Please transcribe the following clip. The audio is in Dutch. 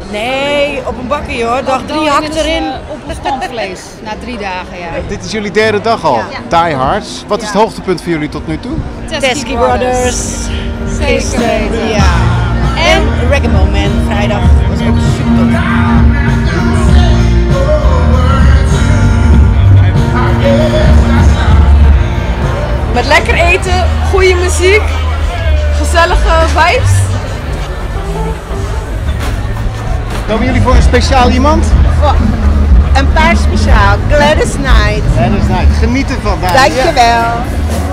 Nee, op een bakkie hoor. Dag 3 hakt erin. Op een standvlees, na 3 dagen, ja. Dit is jullie derde dag al, Die Hards. Wat is het hoogtepunt voor jullie tot nu toe? Teskey Brothers. Zeker. Ja. En Reggae Man, vrijdag. Was ook super. Met lekker eten, goede muziek, gezellige vibes. Komen jullie voor een speciaal iemand? Een paar speciaal, Gladys Knight. Gladys Knight. Geniet ervan. Dankjewel.